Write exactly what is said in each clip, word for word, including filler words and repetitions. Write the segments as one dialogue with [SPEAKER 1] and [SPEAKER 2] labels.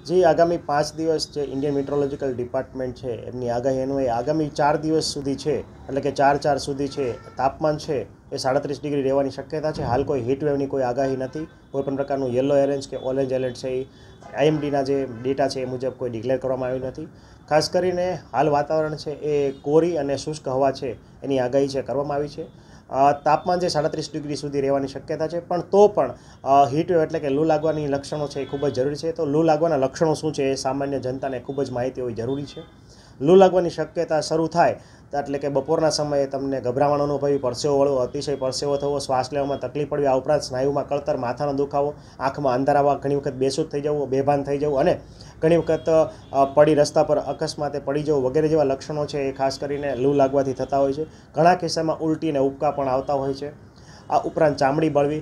[SPEAKER 1] જે આગામી પાંચ દિવસ જે ઇન્ડિયન મીટરોલોજીકલ ડિપાર્ટમેન્ટ છે એમની આગાહી એનું એ આગામી ચાર દિવસ સુધી છે, એટલે કે ચાર ચાર સુધી છે, તાપમાન છે એ સાડત્રીસ ડિગ્રી રહેવાની શક્યતા છે. હાલ કોઈ હીટવેવની કોઈ આગાહી નથી. કોઈપણ પ્રકારનું યલો ઓરેન્જ કે ઓરેન્જ એલર્ટ છે એ આઈએમડીના જે ડેટા છે એ મુજબ કોઈ ડિક્લેર કરવામાં આવ્યું નથી. ખાસ કરીને હાલ વાતાવરણ છે એ કોરી અને શુષ્ક હવા છે એની આગાહી છે કરવામાં આવી છે. તાપમાન જે સાડત્રીસ ડિગ્રી સુધી રહેવાની શક્યતા છે, પણ તો પણ હીટવેવ એટલે કે લૂ લાગવાની લક્ષણો છે એ ખૂબ જ જરૂરી છે. તો લૂ લાગવાના લક્ષણો શું છે એ સામાન્ય જનતાને ખૂબ જ માહિતી હોવી જરૂરી છે. લૂ લાગવાની શક્યતા શરૂ થાય એટલે કે બપોરના સમયે તમને ગભરામણ અનુભવી, પરસેવો વળવો, અતિશય પરસેવો થવો, શ્વાસ લેવામાં તકલીફ પડવી, આ ઉપરાંત સ્નાયુમાં કળતર, માથાનો દુખાવો, આંખમાં અંધારા આવવા, ઘણી વખત બેસૂદ થઈ જવું, બેભાન થઈ જવું અને ઘણી વખત પડી રસ્તા પર અકસ્માતે પડી જવું વગેરે જેવા લક્ષણો છે એ ખાસ કરીને લૂ લાગવાથી થતા હોય છે. ઘણા કિસ્સામાં ઉલટી અને ઉબકા પણ આવતા હોય છે. આ ઉપરાંત ચામડી બળવી,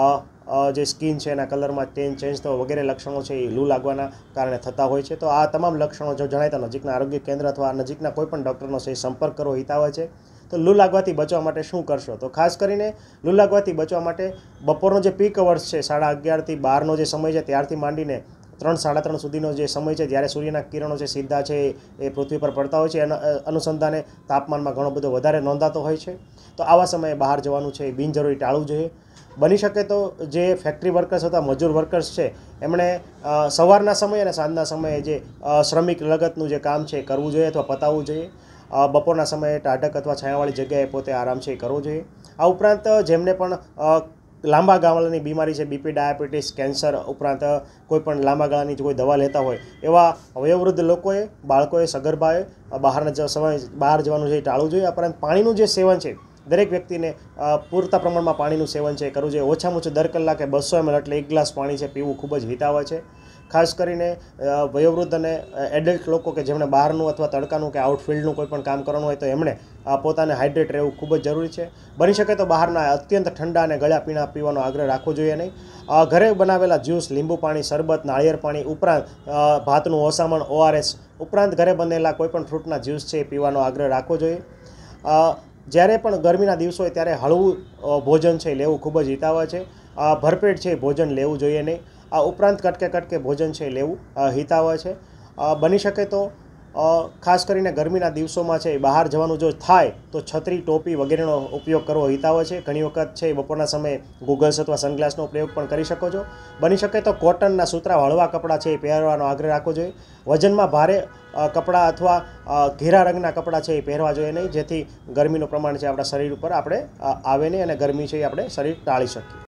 [SPEAKER 1] જે સ્કિન છે એના કલરમાં ચેન્જ ચેન્જ થવો વગેરે લક્ષણો છે એ લૂ લાગવાના કારણે થતા હોય છે. તો આ તમામ લક્ષણો જો જણાય તો નજીકના આરોગ્ય કેન્દ્ર અથવા નજીકના કોઈપણ ડૉક્ટરનો છે સંપર્ક કરવો હિતાવહ છે. તો લૂ લાગવાથી બચવા માટે શું કરશો? તો ખાસ કરીને લૂ લાગવાથી બચવા માટે બપોરનો જે પીક અવર્સ છે, સાડા અગિયારથી બારનો જે સમય છે ત્યારથી માંડીને ત્રણ સાડા ત્રણ સુધીનો જે સમય છે જ્યારે સૂર્યના કિરણો છે સીધા છે એ પૃથ્વી પર પડતા હોય છે, એના અનુસંધાને તાપમાનમાં ઘણો બધો વધારે નોંધાતો હોય છે. તો આવા સમયે બહાર જવાનું છે એ બિનજરૂરી ટાળવું જોઈએ. બની શકે તો જે ફેક્ટરી વર્કર્સ અથવા મજૂર વર્કર્સ છે એમણે સવારના સમયે અને સાંજના સમયે જે શ્રમિક લગતનું જે કામ છે એ કરવું જોઈએ અથવા પતાવવું જોઈએ. બપોરના સમયે ટાઢક અથવા છાયાવાળી જગ્યાએ પોતે આરામ છે એ કરવો જોઈએ. આ ઉપરાંત જેમને પણ લાંબા ગાળાની બીમારી છે, બીપી, ડાયાબિટીસ, કેન્સર ઉપરાંત કોઈપણ લાંબા ગાળાની કોઈ દવા લેતા હોય એવા વયોવૃદ્ધ લોકોએ, બાળકોએ, સગર્ભાએ બહારના સમય બહાર જવાનું છે એ ટાળવું જોઈએ. ઉપરાંત પાણીનું જે સેવન છે દરેક વ્યક્તિને પૂરતા પ્રમાણમાં પાણીનું સેવન છે કરવું જોઈએ. ઓછામાં ઓછું દર કલાકે બસો એમએલ એટલે એક ગ્લાસ પાણી છે પીવું ખૂબ જ હિતાવહ છે. ખાસ કરીને વયોવૃદ્ધ અને એડલ્ટ લોકો કે જેમણે બહારનું અથવા તડકાનું કે આઉટફિલ્ડનું કોઈ પણ કામ કરવાનું હોય તો એમણે પોતાને હાઇડ્રેટ રહેવું ખૂબ જ જરૂરી છે. બની શકે તો બહારના અત્યંત ઠંડા અને ગળ્યા પીણા પીવાનો આગ્રહ રાખવો જોઈએ નહીં. ઘરે બનાવેલા જ્યુસ, લીંબુ પાણી, શરબત, નાળિયેર પાણી ઉપરાંત ભાતનું ઓસામણ, ઓઆરએસ ઉપરાંત ઘરે બનેલા કોઈપણ ફ્રૂટના જ્યુસ છે એ પીવાનો આગ્રહ રાખવો જોઈએ. જ્યારે પણ ગરમીના દિવસો હોય ત્યારે હળવું ભોજન છે લેવું ખૂબ જ હિતાવહ છે. ભરપેટ છે ભોજન લેવું જોઈએ નહીં. આ ઉપરાંત કટકે કટકે ભોજન છે લેવું હિતાવહ છે. બની શકે તો ખાસ કરીને ગરમીના દિવસોમાં છે બહાર જવાનું જો થાય તો છત્રી, ટોપી વગેરેનો ઉપયોગ કરવો હિતાવહ છે. ઘણી વખત છે બપોરના સમયે ગૂગલ્સ અથવા સનગ્લાસનો પ્રયોગ પણ કરી શકો છો. બની શકે તો કોટનના સૂતરા હળવા કપડાં છે એ પહેરવાનો આગ્રહ રાખવો જોઈએ. વજનમાં ભારે કપડાં અથવા ઘેરા રંગના કપડાં છે એ પહેરવા જોઈએ નહીં, જેથી ગરમીનું પ્રમાણ છે આપણા શરીર ઉપર આપણે આવે નહીં અને ગરમી છે એ આપણે શરીર ટાળી શકીએ.